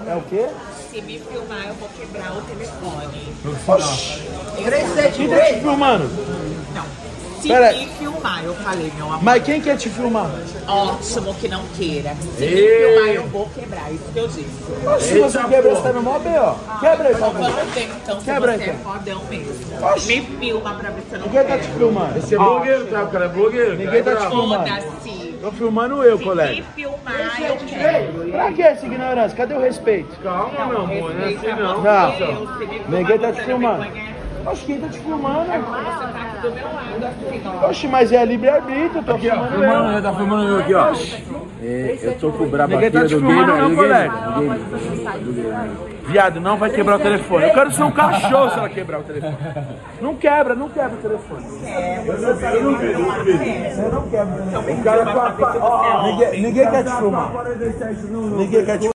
É o quê? Se me filmar, eu vou quebrar o telefone. Oxi. Quem tá te filmando? Não. Se Pera. me filmar, eu falei, meu amor. Mas quem quer te filmar? Ótimo que não queira. Se me filmar, eu vou quebrar. Isso que eu disse. Se você quebrar, você tá no mó B.O. Quebra aí, por favor. Então, Quebra você aí, é fodão mesmo. Oxi. Me filma pra ver se eu não Ninguém tá quero. te filmando. Esse é blogueiro, tá? O cara é blogueiro. Ninguém tá te filmando. Foda-se. Tô filmando eu, Se colega. me filmar, eu quero. Pra que essa ignorância? Cadê o respeito? Calma, meu amor, não é assim não. Não. Ninguém tá te filmando. Oxe, quem tá te filmando? Você tá aqui do meu lado, assim, ó. Oxe, mas é livre-arbítrio, eu tô Aqui, ó, filmando filmando, eu. né? Tá filmando eu aqui, ó. Eu tô com o brabo Ninguém aqui, tá te do filmando gamer, não, do colega. gamer. Viado, não vai quebrar o telefone. Eu quero ser um cachorro se ela quebrar o telefone. Não quebra o telefone. Você não quebra. O cara Ninguém quer te filmar. Ninguém quer te filmar.